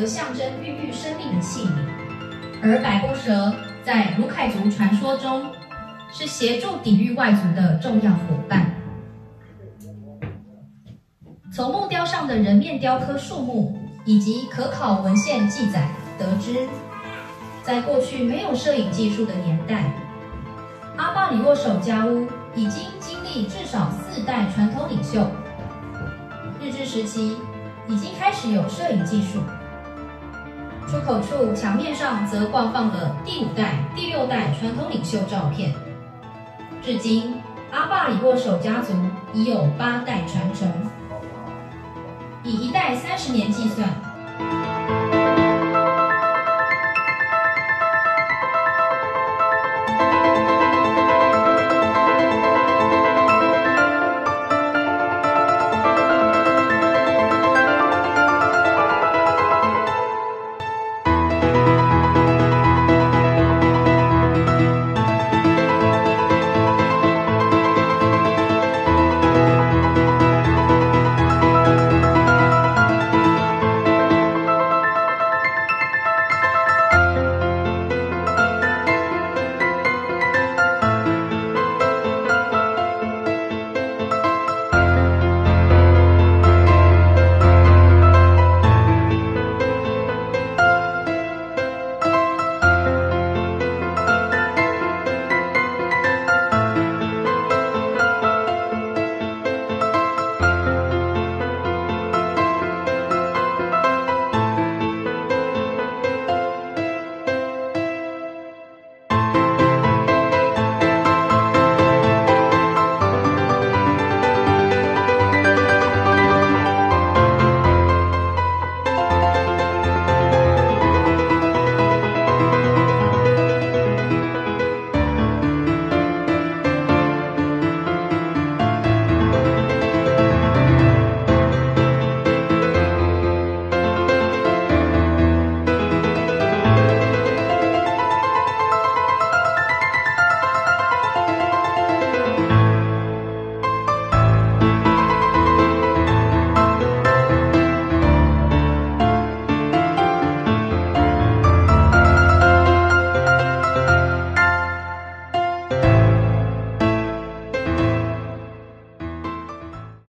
则象征孕育生命的器皿，而百步蛇在卢凯族传说中是协助抵御外族的重要伙伴。从木雕上的人面雕刻数目以及可考文献记载得知，在过去没有摄影技术的年代，阿坝里沃首家屋已经经历至少4代传统领袖。日治时期已经开始有摄影技术，出口处墙面上则挂放了第5代、第6代传统领袖照片。至今，阿坝里沃首家族已有8代传承。以1代30年计算，